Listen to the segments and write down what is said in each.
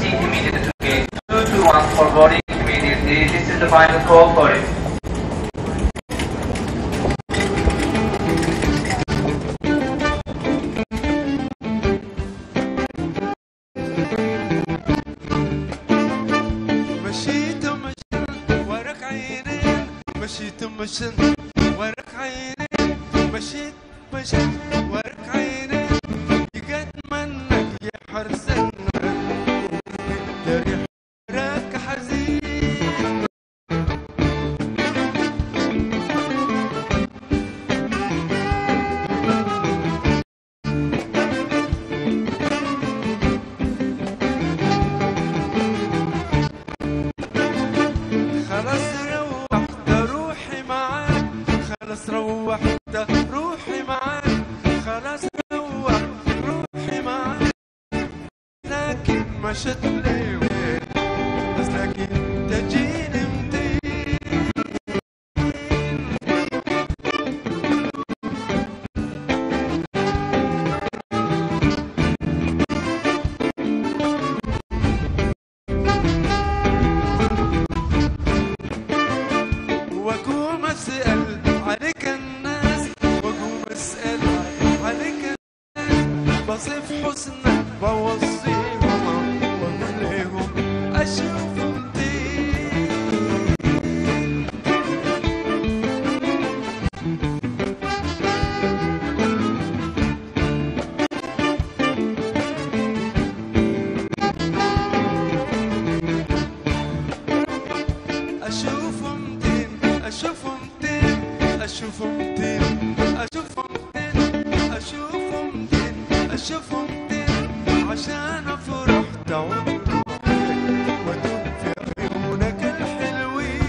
immediately to gate 221 for boarding immediately. This is the final call for it. مشيت ورك عيني مشيت ورك عيني يقد منك يا حرزنا داري حراك حزين خلاص روحت روحي معاك خلاص روحت روحي معاك خلاص روحت روحي معاك لكن مشت لي وين بس لكن تجيني متين واقوم اسال عليك الناس واقوم اسال عليك الناس بصف حسنك بوصيهم واقول لهم اشوف متين اشوف متين اشوف متين اشوف متين اشوف متين اشوف متين اشوف متين عشان افرح تعود روحك وادوب في عيونك الحلوين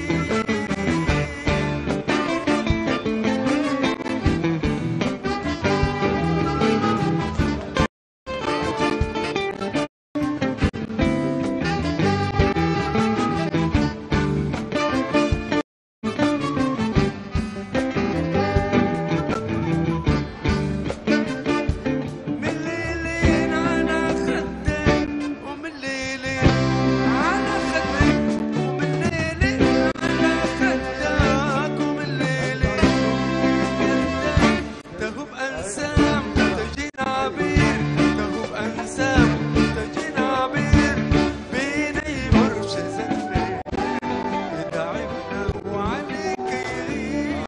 من ليلين على خدك ومن ليلين على خدك ومن ليلين على خدك ومن ليلين خدك تهب أنسام تجينا عبير تهب أنسام تجينا عبير بيني مرش زنبي تعبنا وعليك يغير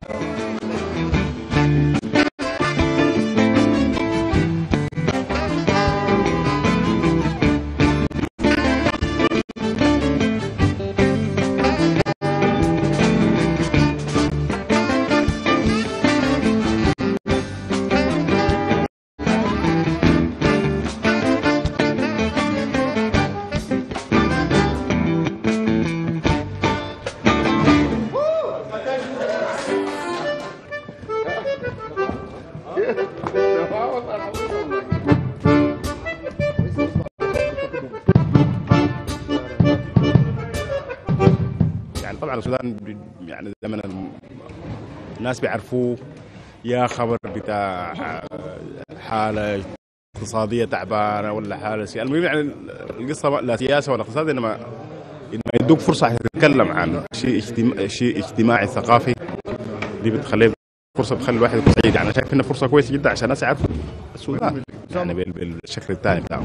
يعني طبعا السودان يعني لما الناس بيعرفوه يا خبر بتاع حاله اقتصاديه تعبانه ولا حاله سياسيه، المهم يعني القصه لا سياسه ولا اقتصاد، انما يدوك فرصه عشان تتكلم عن شيء اجتماعي ثقافي، دي بتخليه فرصه بتخلي الواحد يكون سعيد. يعني شايف انها فرصه كويسه جدا عشان الناس يعرفوا السودان يعني بالشكل الثاني بتاعه.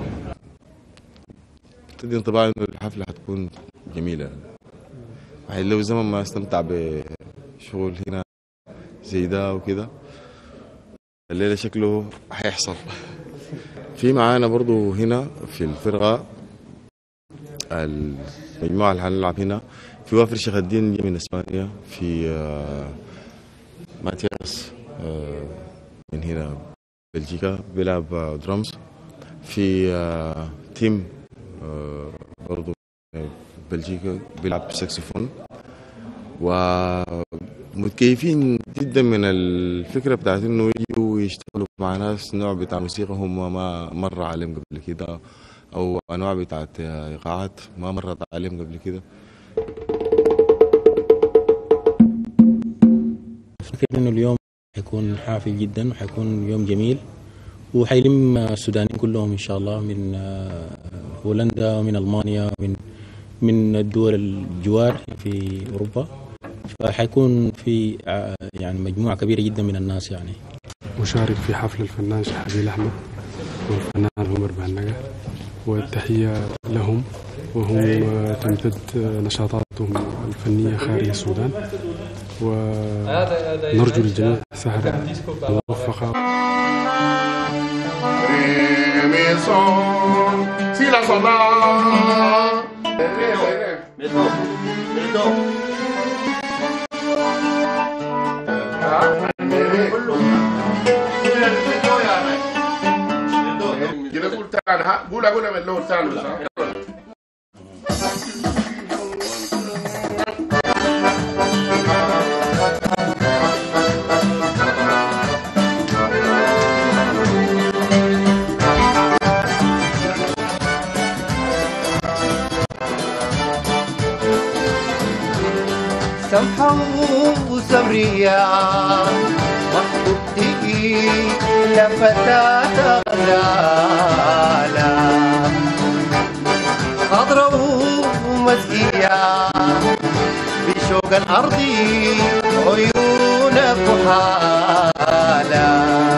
تدي انطباع انه الحفله حتكون جميله، يعني لو زمن ما استمتع بشغل هنا زي ده وكده الليله شكله حيحصل. في معانا برضو هنا في الفرقه المجموعه اللي حنلعب هنا في وافر شيخ الدين من اسبانيا، في ماتياس من هنا بلجيكا بيلعب درامز، في تيم برضو بلجيكا بيلعب ساكسفون، ومتكيفين جدا من الفكرة بتاعت انه يجوا يشتغلوا مع ناس نوع بتاع موسيقى هم ما مر عليهم قبل كده، او انواع بتاعت ايقاعات ما مرت عليهم قبل كده. أفكر إنه اليوم حيكون حافل جدا وحيكون يوم جميل، وحيلم السودانيين كلهم إن شاء الله من هولندا ومن ألمانيا من الدول الجوار في أوروبا. فحيكون في يعني مجموعة كبيرة جدا من الناس يعني. مشارك في حفل الفنان شحبيل أحمد والفنان عمر بهنجة، والتحية لهم، وهم تمتد نشاطاتهم الفنية خارج السودان، ونرجو للجميع سهرة موفقة. سمحة وسمرية محبوبتي لفتاة غزالة خضرة ومسقية بشوق الأرض عيون كحالة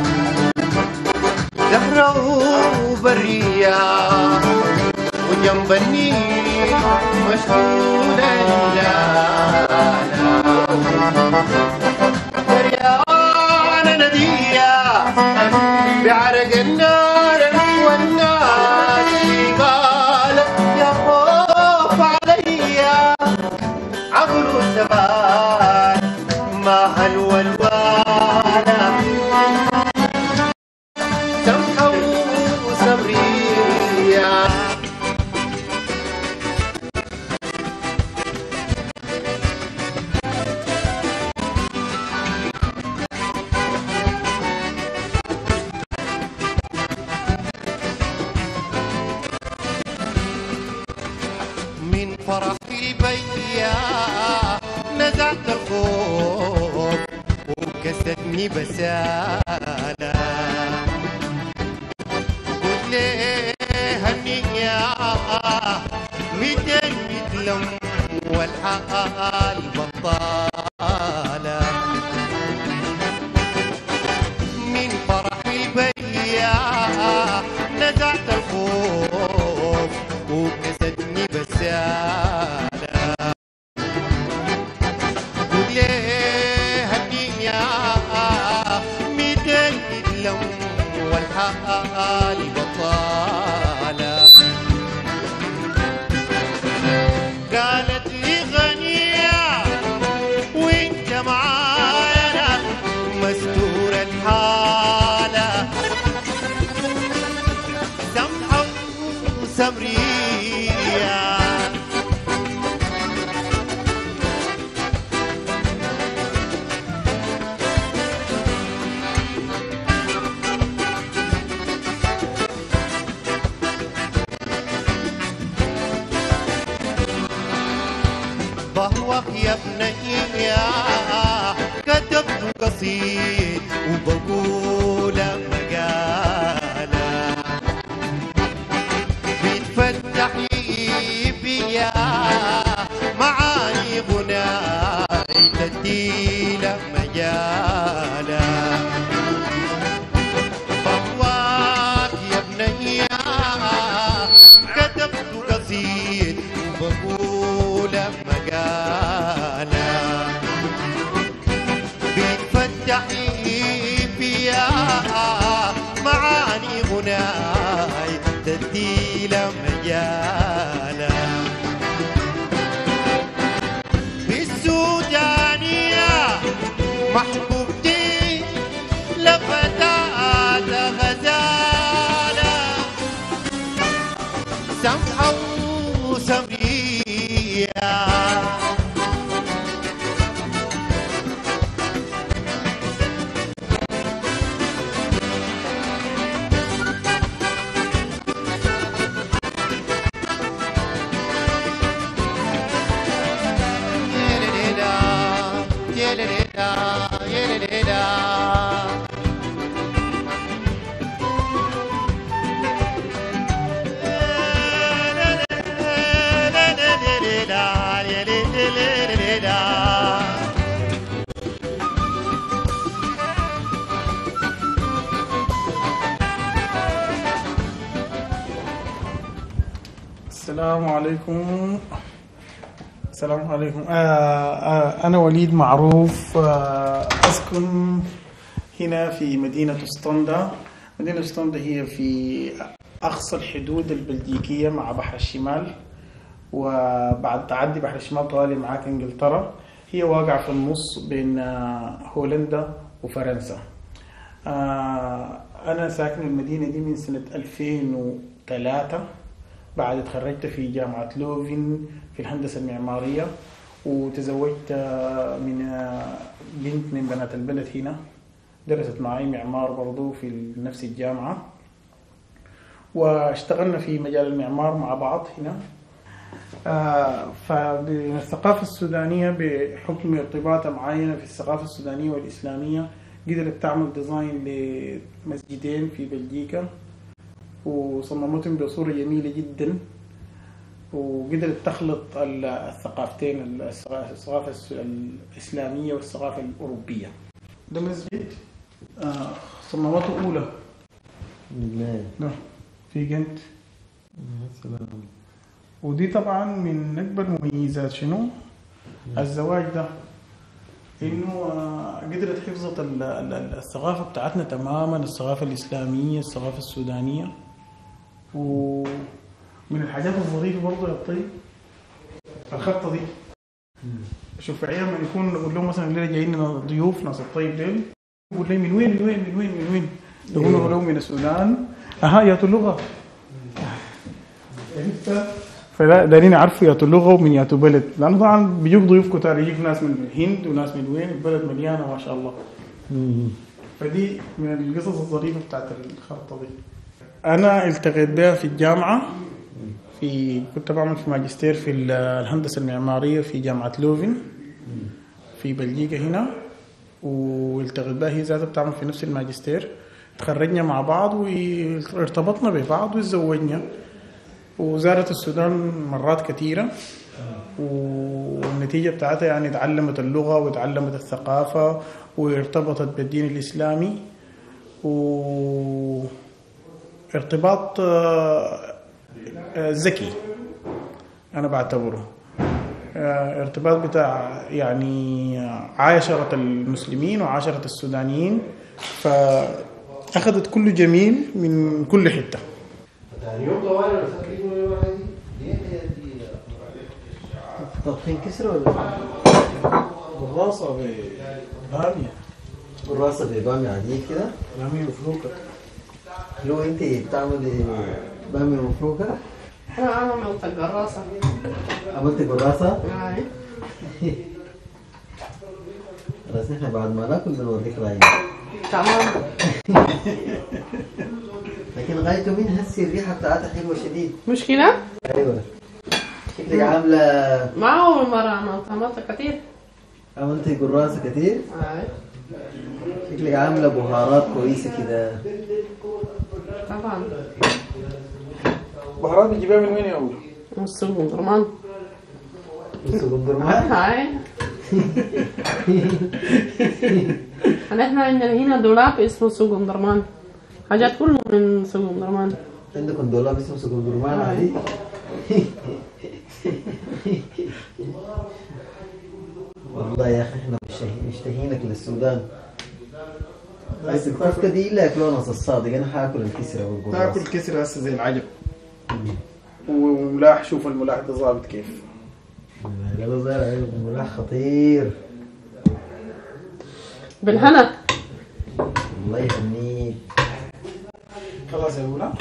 زهرة وبرية وجنب النيل مشغولة دريانة ندية بعرق النار والناس قالت يا خوف عليا عبر الزمان ما هلوى الوانا سمحة وسمرية. فرحي بيا نزعت الخوف وكستني بسالة قلت ليه هنية ميتين متلم والحال بطالة من فرحي بيا نزعت الخوف وكستني بسالة والحال بطالة قالت لي غنية وانت معانا مستور الحالة سمحة وسمرية بهوك يا ابنية كتبت قصيد وبقول مقالة بتفتحي بيا معاني غناي تديله مجالة بهوك يا ابنية كتبت قصيد وبقول مقالة بتفتحي فيها معاني غناي تديله مجالة بالسودانية محبوبتي لفتاة غزالة سمحة وسمرية السلام عليكم. السلام عليكم. أنا وليد معروف. أسكن هنا في مدينة اسطندا. مدينة اسطندا هي في أقصى الحدود البلجيكية مع بحر الشمال، وبعد تعدي بحر الشمال طوالي معاك إنجلترا. هي واقعة في النص بين هولندا وفرنسا. أنا ساكن المدينة دي من سنة 2003 بعد تخرجت في جامعة لوفن في الهندسة المعمارية، وتزوجت من بنت من بنات البلد هنا درست معي معمار برضو في نفس الجامعة، واشتغلنا في مجال المعمار مع بعض هنا. فالثقافة السودانية بحكم ارتباطها معايا في الثقافة السودانية والإسلامية قدرت تعمل ديزاين لمسجدين في بلجيكا وصممتهم بصورة جميلة جدا، وقدرت تخلط الثقافتين، الثقافة الإسلامية والثقافة الأوروبية. ده مسجد صممته أولى في جنت. ودي طبعا من أكبر مميزات شنو الزواج ده، إنه قدرت حفظت الثقافة بتاعتنا تماما، الثقافة الإسلامية، الثقافة السودانية. ومن الحاجات الظريفة برضه يا طيب الخطة دي. شوف أيام ما يكون نقول لهم مثلا الليلة جايين لنا ضيوف ناس الطيب ديل، يقول لي من وين من وين من وين من وين؟ يقولوا لهم من السودان. ياتوا اللغة. فلا دارين يعرفوا ياتوا اللغة ومن ياتوا بلد، لأنه طبعا بيجوك ضيوف كتار، يجيك ناس من الهند وناس من وين، البلد مليانة ما شاء الله. فدي من القصص الظريفة بتاعت الخطة دي. أنا التقيت بها في الجامعة، كنت بعمل في ماجستير في الهندسة المعمارية في جامعة لوفن في بلجيكا هنا، والتقيت بها هي ذاتها بتعمل في نفس الماجستير. تخرجنا مع بعض وارتبطنا ببعض وتزوجنا، وزارت السودان مرات كثيرة، والنتيجة بتاعتها يعني تعلمت اللغة وتعلمت الثقافة وارتبطت بالدين الإسلامي، وارتباط ذكي أنا بعتبره. ارتباط بتاع يعني عاشرة المسلمين وعاشرة السودانيين، فأخذت كل جميل من كل حتة. طبخين كسر ولا بالراسة ببامية؟ بالراسة ببامية عادية كده؟ بامية مفروكة. لو انت بتعملي بامية مفروكة؟ أنا عملت القراصة. عملت قراصة؟ أي. بس احنا بعد ما ناكل بنوريك رأينا. تمام. لكن غايته من هسي الريحة بتاعتها حلوة شديد. مش كده؟ ايوه. شكلك عاملة ما أول مرة عملت كتير. عملتي قراصة كتير؟ أي. شكلك عاملة بهارات كويسة كده. طبعا. بهارات بتجيبها من وين يا أولى؟ من السوق من درمان. من سوق درمان؟ أي. احنا عندنا هنا دولاب اسمه سوق درمان، حاجات كله من سوق درمان. عندكم دولاب اسمه سوق درمان عادي؟ والله يا اخي احنا مشتهينك للسودان. بس الكفتة دي لا ياكلوها نص الصادق، انا حاكل الكسرة والقراصة. تاكل الكسرة هسه زي العجب. وملاح، شوف الملاح ده ظابط كيف. قالوا زي الملاح خطير. بالهنا. الله يهنيك. خلاص يا أولى.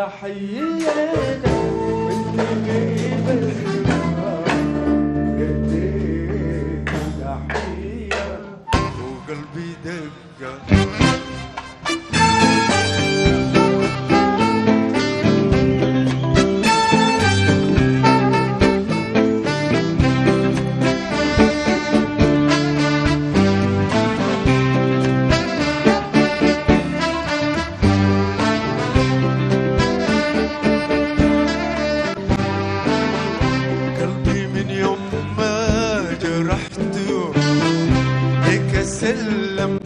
تحية وانت بس رديت تحية وقلبي دقة سلم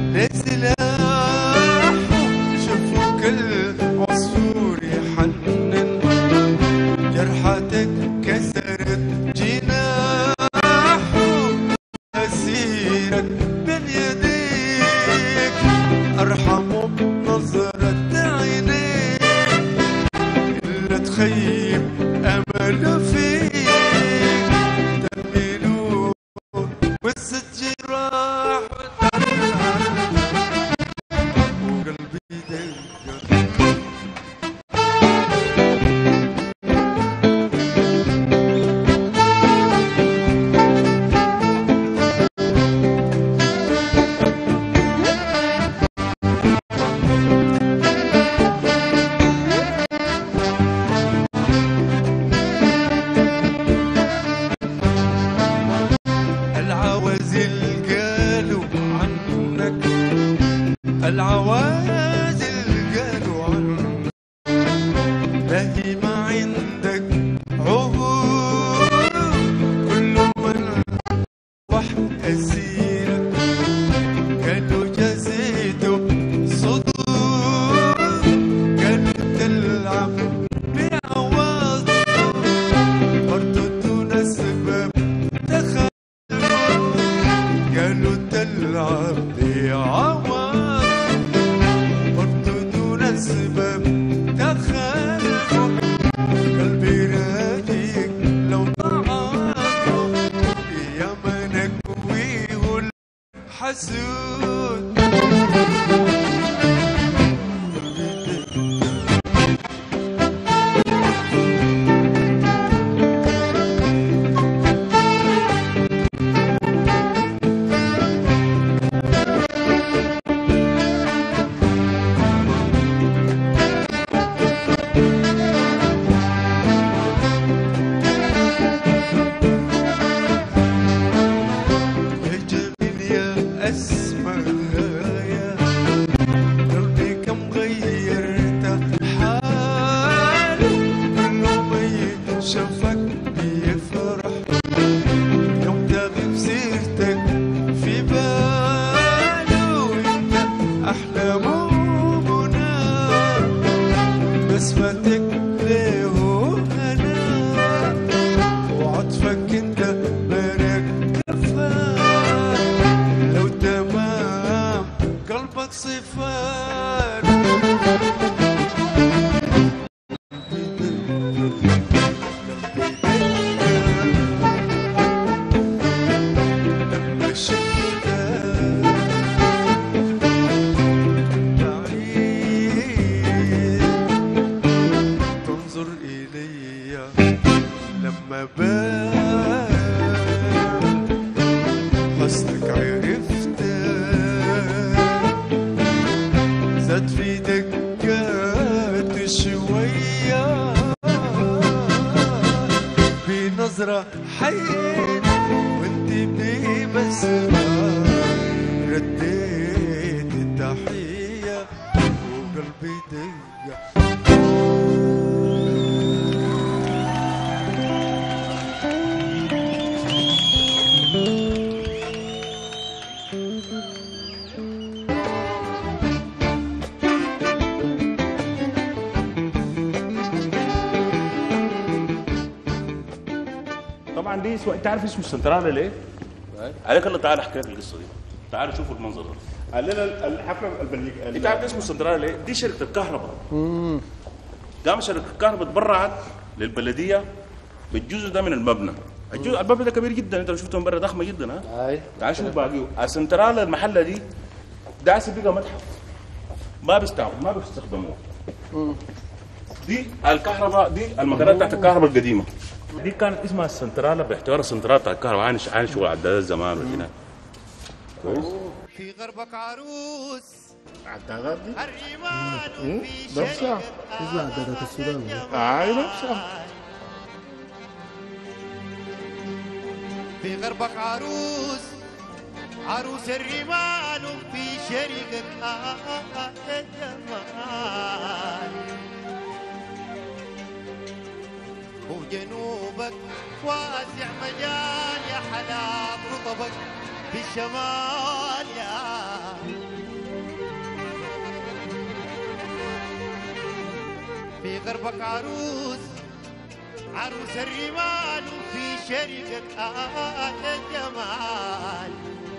لسلاح شوفوا كل عصفور يحنن جرحتك كسرت جناحه أسيرك بين يديك أرحمه بنظرة عينيك إلا تخيب أمله فيك تأملوه وست جراح العوازل قالوا عنك باهي ما عندك عهود كل من واحد أسيرك قالوا جزيته صدور قالوا تلعب بعواطف برضو دون سبب دخل قالوا تلعب بعواطف السبب تخلفه قلبي راجيك لو ضاعته يا منك ويه الحسود بسمتك ليه هنا وعطفك انت بارك كفاك لو تمام قلبك صفات لما شفتك لما بان حسنك عرفتك زاد في دقات شوية بنظرة حين وانت بمسرة رديت التحية وقلبي دقة طبعا دي انت عارف اسمه السنترال ليه؟ عليك الله تعالى احكي لك القصه دي. تعالوا شوفوا المنظر ده. علينا الحفله انت عارف اسمه السنترال ليه؟ دي شركه الكهرباء. قام شركه الكهرباء تبرعت للبلديه بالجزء ده من المبنى. المبنى ده كبير جدا، انت لو شفته من بره ضخمه جدا. ها؟ تعال شوف باقيه. السنترال المحله دي ده بقى متحف. ما بيستخدموه. دي الكهرباء، دي المكانات بتاعت الكهرباء القديمه. دي كانت اسمها السنترالة باعتبار السنترال بتاع الكهرباء عن شغل عدادات زمان وهنا. كويس. في غربك عروس عدادات دي الريمان في نفسها تطلع عدادات السودان. نفسها. في غربك عروس عروس الرمال في شرقك الجمال، وجنوبك واسع مجال يا حلاب رطبك في الشمال يا في غربك عروس عروس الرمال وفي شرقك الجمال،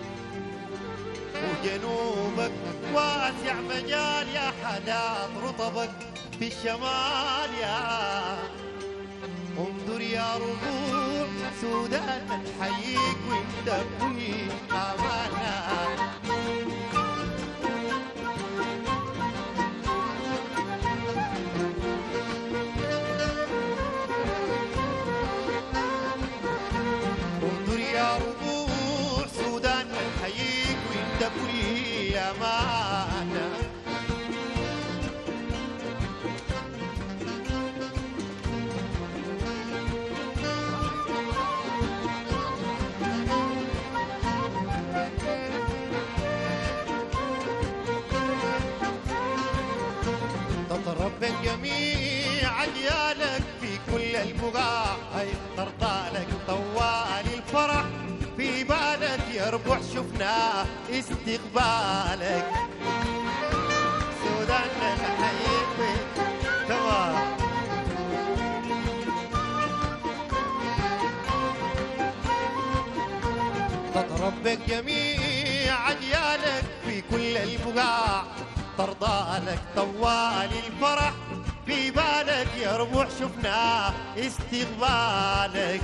وجنوبك واسع مجال يا حلال رطبك في الشمال يا انظر يا ربوع سودان نحييك وانت كل امانه. انظر يا ربوع سودان نحييك وانت كل امانه. تتربى جميع اجيالك في كل البقاع، طرطالك طوال الفرح في بالك يربح شفناه استقبالك. سودان نحييك تمام. تتربى جميع اجيالك في كل البقاع، ترضالك طوال الفرح في بالك يربح شفناه استقبالك.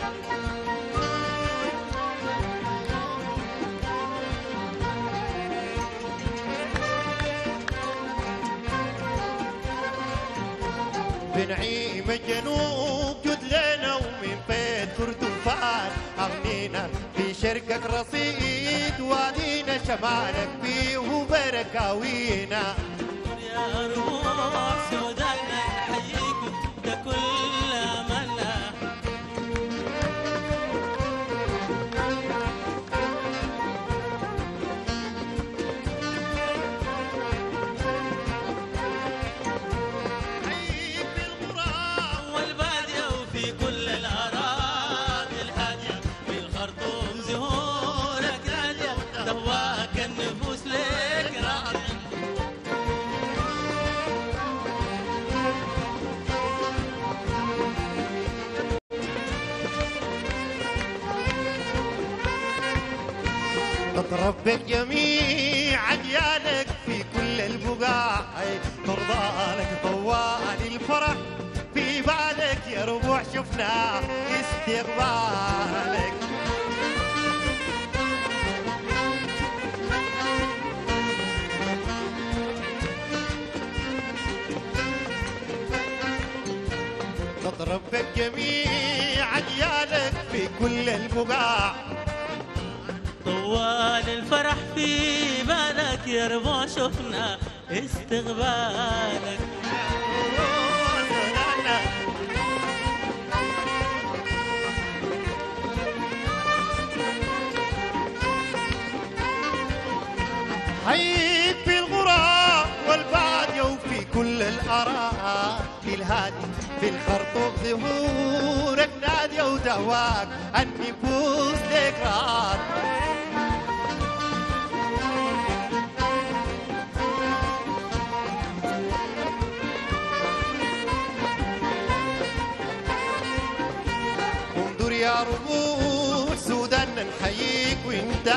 بنعيم الجنوب جد لنا ومن بيت كردفان أغنينا في شرقك رصيد وادينا شمالك فيه بركاوينا. يا روح سودان نحييك ده كل املنا. حييك بالغرام والبادية وفي كل الأراضي الهادية، في الخرطوم زهورك نادية دواك النفوس لك راضية. تتربى جميع اجيالك في كل البقاع، ترضالك طوال الفرح في بالك يا ربوع شفنا استقبالك. تتربى جميع اجيالك في كل البقاع، طوال الفرح في بالك يا ربوع شفنا استقبالك. حييك في الغراب والبادية وفي كل الأراضي الهادي، في الخرطوم ظهورك نادية ودواك النفوس لك راض. انظر يا ربوع سودان نحييك وانت،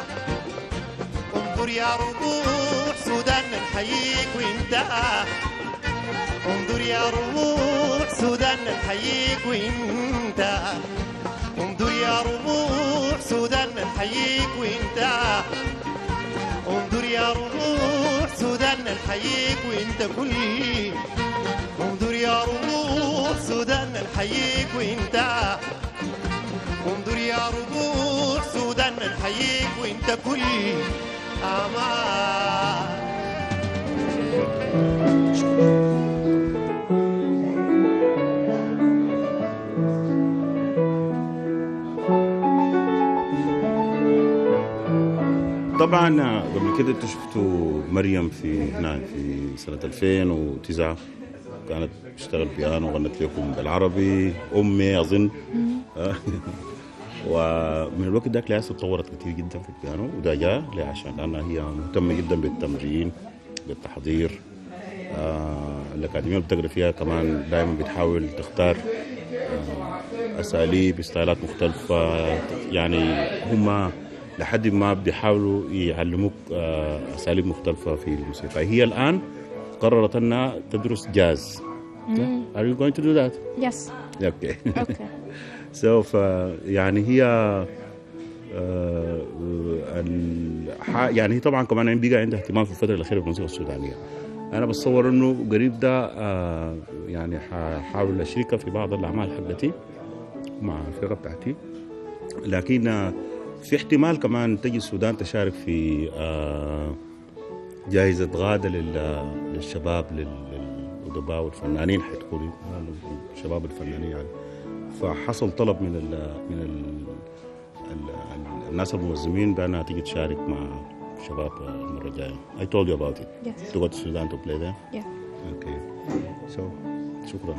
انظر يا ربوع سودان نحييك وانت، انظر يا ربوع سودان نحييك وانت، انظر يا ربوع سودان نحييك وانت، انظر يا ربوع سودان نحييك وانت كل، انظر يا ربوع نحييك وانت انظر يا ربوع سودان نحييك وانت كل امان. طبعا قبل كده انتوا شفتوا مريم في هنا في سنة 2009 كانت تشتغل بيانو وغنت لكم بالعربي أمي أظن. ومن الوقت ذاك لهسه تطورت كثير جدا في البيانو وده جاء عشان لأنها هي مهتمة جدا بالتمرين بالتحضير. الأكاديمية اللي بتقرأ فيها كمان دائما بتحاول تختار أساليب ستايلات مختلفة يعني هم لحد ما بيحاولوا يعلموك أساليب مختلفة في الموسيقى. هي الآن قررت أنها تدرس جاز. Are you going to do that? Yes. Okay. Okay. So يعني هي يعني هي طبعا كمان بيقى عندها اهتمام في الفترة الأخيرة بالموسيقى السودانية. أنا بتصور إنه قريب ده يعني حاول أشركها في بعض الأعمال حقتي مع الفرقة بتاعتي، لكن في احتمال كمان تجي السودان تشارك في جائزة غادة للشباب للأدباء والفنانين، حتكون الشباب الفنانين يعني. فحصل طلب من الناس المنظمين بأنها تيجي تشارك مع الشباب المرة الجاية. I told you about it. Yes. To go to Sudan to play there? Yeah. Okay. So شكرا.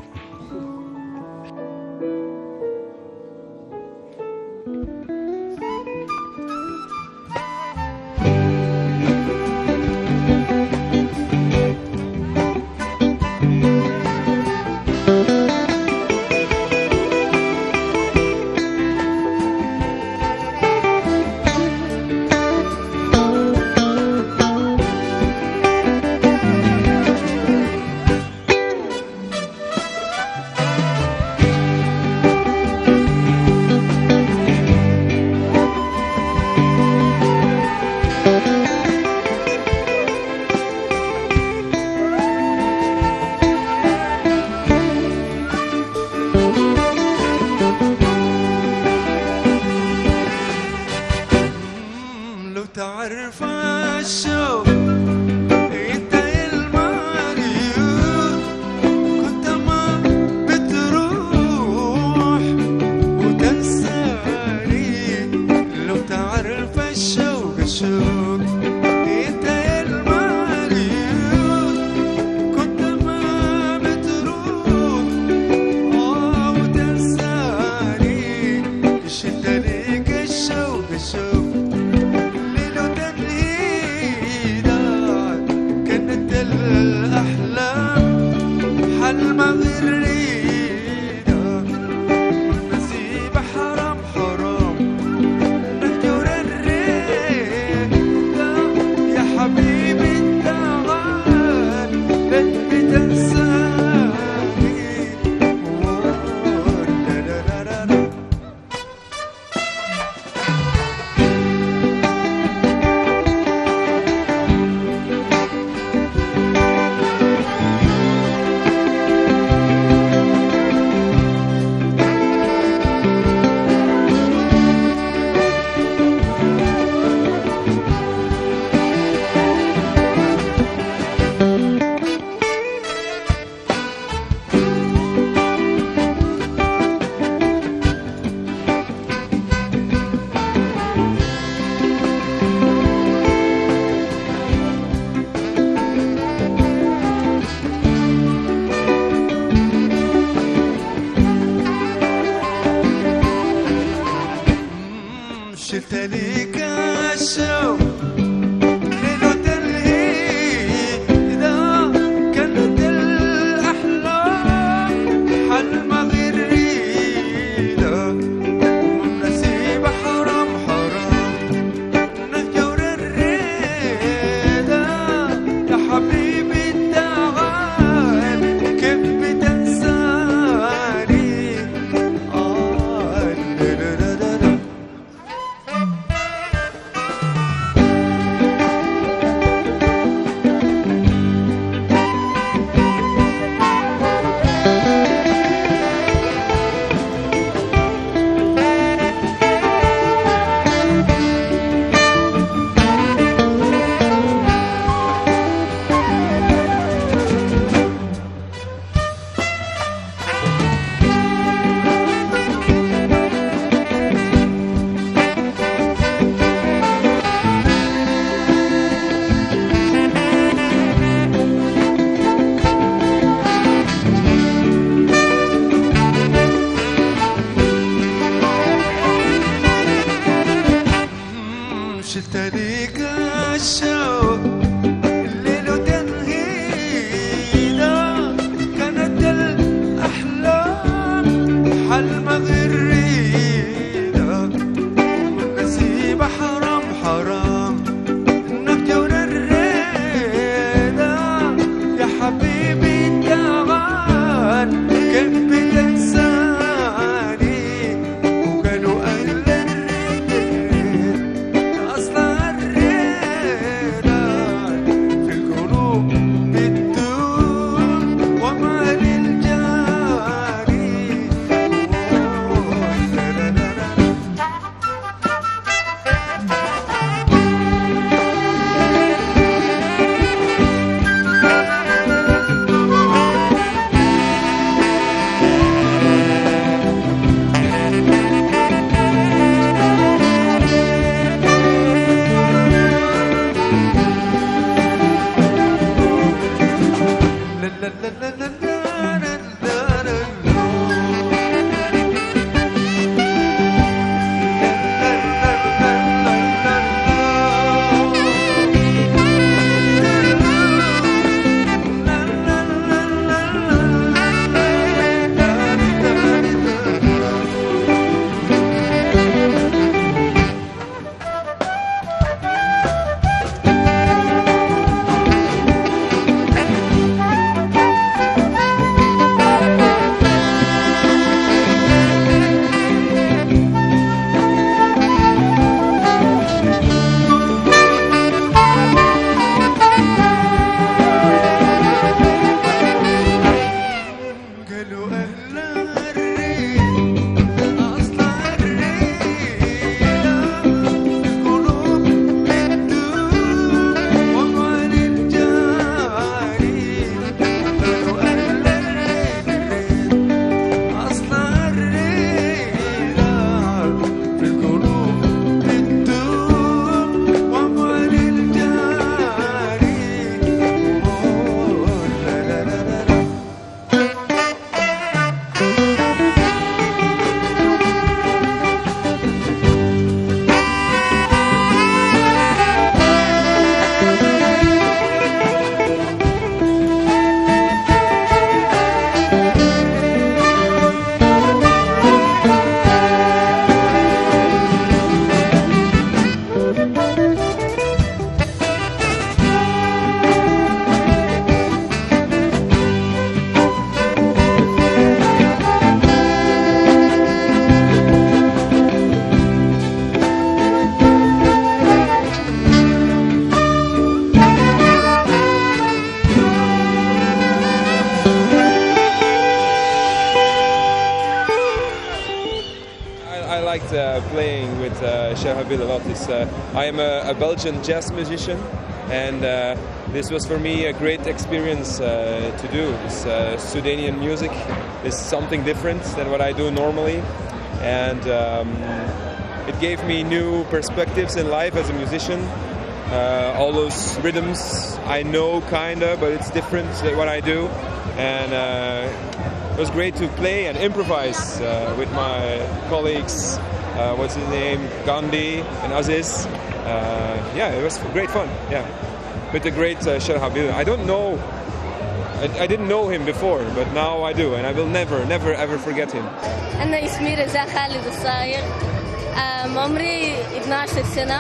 playing with Sheikh Habil a lot. I am a Belgian jazz musician, and this was for me a great experience to do. This Sudanian music is something different than what I do normally, and it gave me new perspectives in life as a musician. All those rhythms I know kinda, but it's different than what I do, and it was great to play and improvise with my colleagues. What's his name? Gandhi and Aziz. Yeah, it was great fun. Yeah, with the great Sheikh Habil. I don't know. I didn't know him before, but now I do, and I will never ever forget him. أنا اسمي رزاق خالد الصايغ. عمري 12 سنة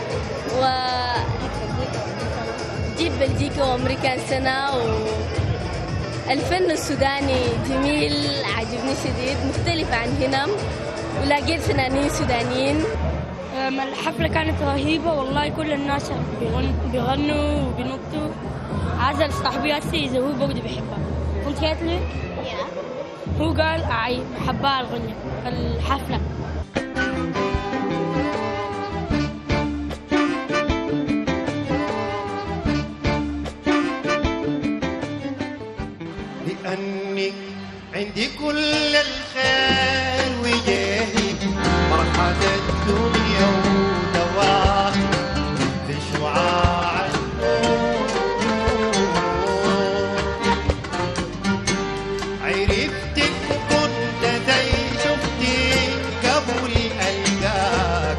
وجيت بلجيكا وعمري كان سنة. الفن السوداني جميل، عجبني شديد، مختلف عن هنا، ولقيت فنانين سودانيين. الحفلة كانت رهيبة والله، كل الناس بيغنوا وبينطوا. عزل صاحبي هسي إذا هو برضه بيحبها. كنت قالت لي هو قال حبها الغنية الحفلة. لأني عندي كل الخير وجاهي فرحة الدنيا ودواها في شعاع عرفتك وكنت زي شفتك قبل ألقاك،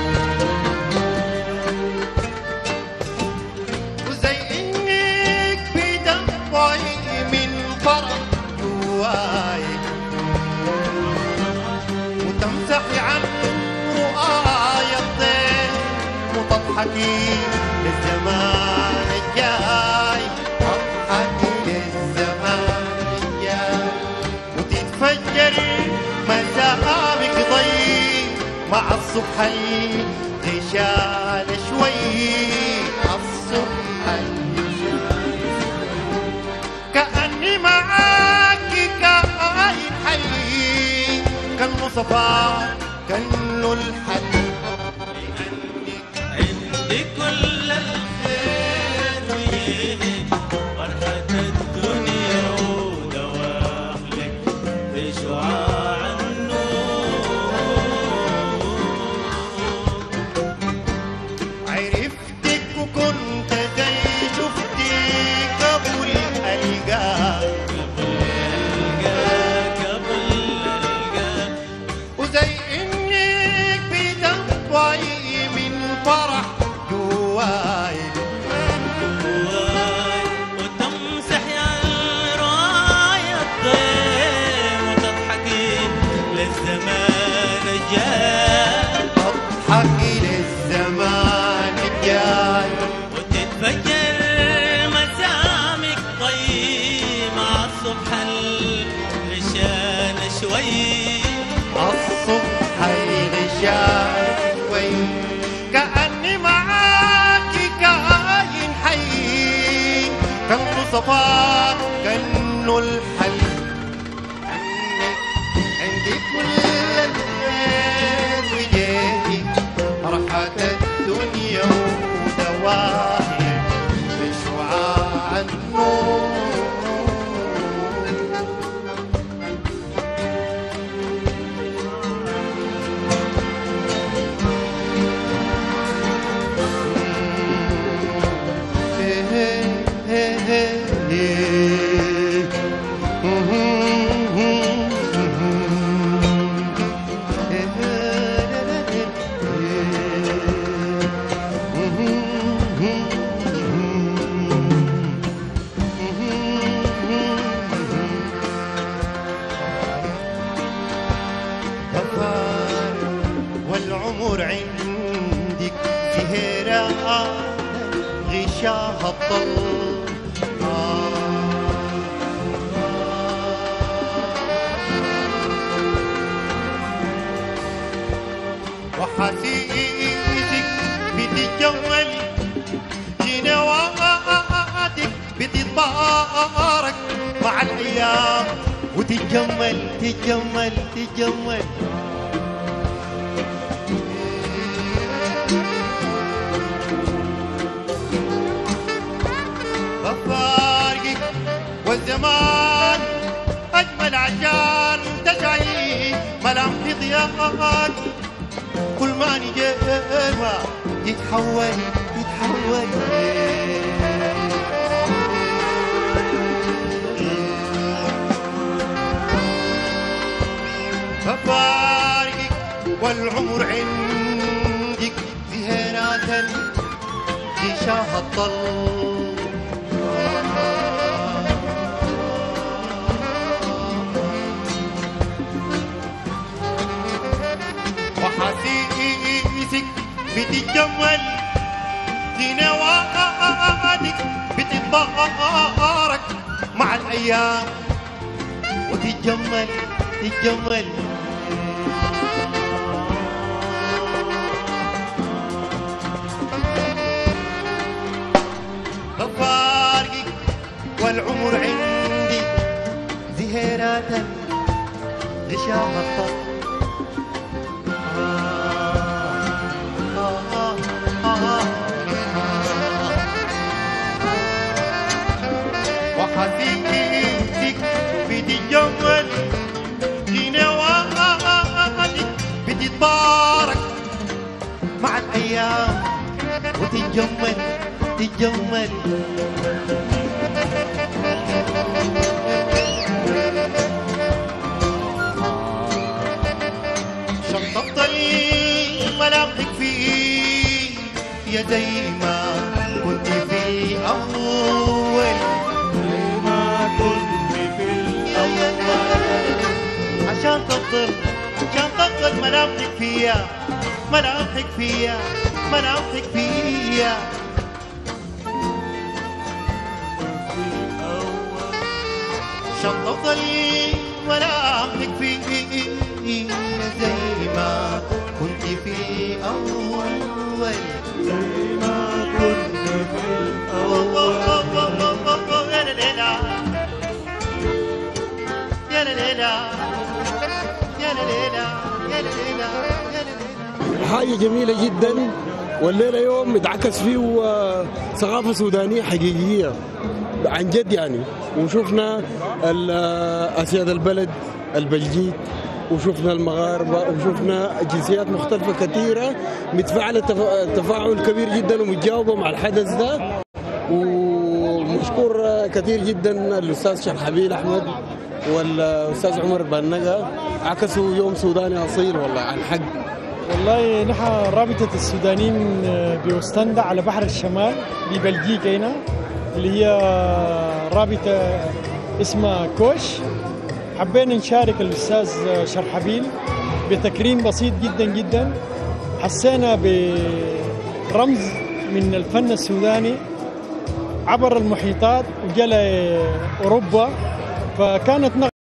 وزي إنك بتنبعي من فرح جواي وتمسحي عن رؤاي الطير وتضحكي للزمان الجاي، تضحكي للزمان الجاي وتتفجر مسامك ضي مع الصبح الغشال شوي، الصبح الغشال كأني معاك كائن حي، كالمصطفى كأنه الحل. عندي كل الخير ويهي فرحة الدنيا ودواخلك بشعاع النور. عرفتك وكنت زي شفتك قبل ألقاك، وزي إنك بتنطوي من فرح جواي وتمسحي عن راية الطير وتضحكي للزمان الجاي، تضحكي للزمان الجاي وتتفجر مسامك ضي مع الصبح الغشان شوي، الصبح الغشاء شوي كأني معاك كائن حي، كأنه صفاك كأنه الحل. عندي كل الخير وجاهي فرحة الدنيا ودواهي بشعاع النور. والعمر عندك زهيرة غشاها الطل، وحسيسك بتتجمل جنواتك بتتبارك مع الأيام وتتجمل تتجمل تتجمل وياك كل ما نجمع يتحول ففارقك والعمر عندك زهيرات يشاهد الطل وحاسيسك بتتجمل في نوادك بتتبارك مع الأيام وتتجمل ففارقك والعمر عندي زهيرات غشاها الطل وحسيتك بتتجمل في نوادك بتتبارك مع الأيام وتتجمل شطبت ملامحك فيه يا زي ما كنت في الأول عشان تفضل ملامحك فيا عشان تفضل ملامحك فيا زي ما كنت في الأول حاجة جميلة جدا، والليلة يوم متعكس فيه ثقافة سودانية حقيقية عن جد يعني. وشفنا أسياد البلد البلجيك، وشفنا المغاربة، وشفنا جنسيات مختلفة كثيرة متفاعلة تفاعل كبير جدا ومتجاوبة مع الحدث ده. ومشكور كثير جدا الأستاذ شرحبيل أحمد والأستاذ عمر بانقة، عكسوا يوم سوداني أصيل والله عن حق. والله نحن رابطة السودانيين بأوستندا على بحر الشمال ببلجيكا هنا، اللي هي رابطة اسمها كوش. حبينا نشارك الأستاذ شرحبيل بتكريم بسيط جدا جدا، حسينا برمز من الفن السوداني عبر المحيطات وجاء أوروبا، فكانت